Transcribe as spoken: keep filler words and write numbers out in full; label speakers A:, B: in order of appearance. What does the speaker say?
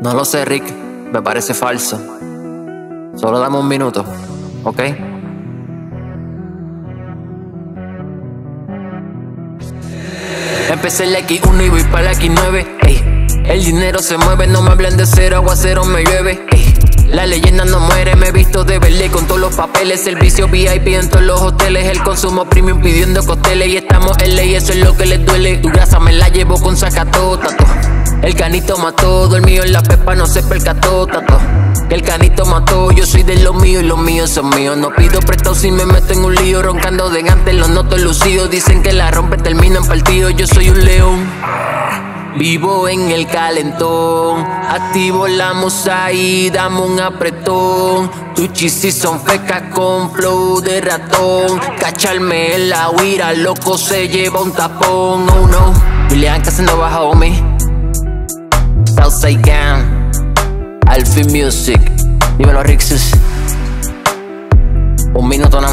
A: No lo sé, Rick, me parece falso. Solo dame un minuto, ¿ok? Empecé en la equis uno y voy para la equis nueve, ey. El dinero se mueve, no me hablen de cero, aguacero me llueve, ey. La leyenda no muere, me he visto de verle con todos los papeles. Servicio V I P en todos los hoteles, el consumo premium pidiendo costeles. Y estamos en ley, eso es lo que les duele. Tu grasa me la llevo con sacató, tato. El canito mató, dormido en la pepa, no se percató, tato. Que el canito mató, yo soy de los míos y los míos son míos. No pido prestado si me meto en un lío, roncando de antes, los noto lucidos. Dicen que la rompe termina en partido, yo soy un león. Vivo en el calentón, activo la musaí, dame un apretón. Tu chisis son fecas con flow de ratón. Cacharme en la huira, loco se lleva un tapón. Oh no, Julián Casanova homie, Southside Gang, Alfie Music, dímelo Rixes. Un minuto nada